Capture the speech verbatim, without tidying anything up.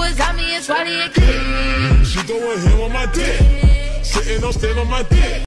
was on me, it's Wally and Click. She going ham on my dick, sitting on stand on my dick.